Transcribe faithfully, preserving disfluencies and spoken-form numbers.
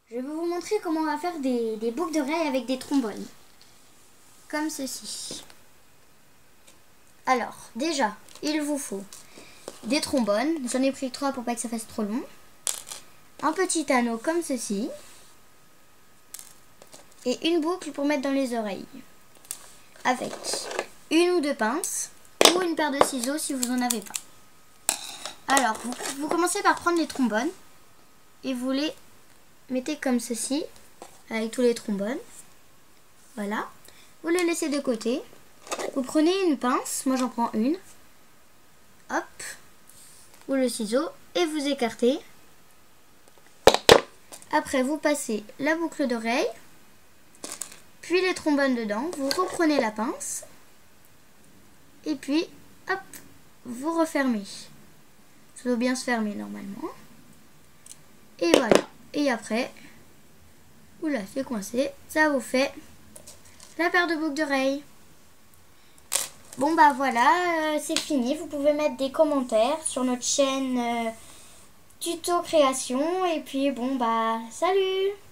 Je vais vous montrer comment on va faire des, des boucles d'oreilles avec des trombones. Comme ceci. Alors, déjà, il vous faut des trombones. J'en ai pris trois pour pas que ça fasse trop long. Un petit anneau comme ceci. Et une boucle pour mettre dans les oreilles. Avec une ou deux pinces ou une paire de ciseaux si vous n'en avez pas. Alors, vous, vous commencez par prendre les trombones et vous les mettez comme ceci, avec tous les trombones. Voilà. Vous les laissez de côté. Vous prenez une pince, moi j'en prends une. Hop. Ou le ciseau et vous écartez. Après, vous passez la boucle d'oreille, puis les trombones dedans. Vous reprenez la pince. Et puis, hop, vous refermez. Ça doit bien se fermer normalement. Et voilà. Et après, oula, c'est coincé. Ça vous fait la paire de boucles d'oreilles. Bon bah voilà, euh, c'est fini. Vous pouvez mettre des commentaires sur notre chaîne euh, tuto création. Et puis bon bah, salut!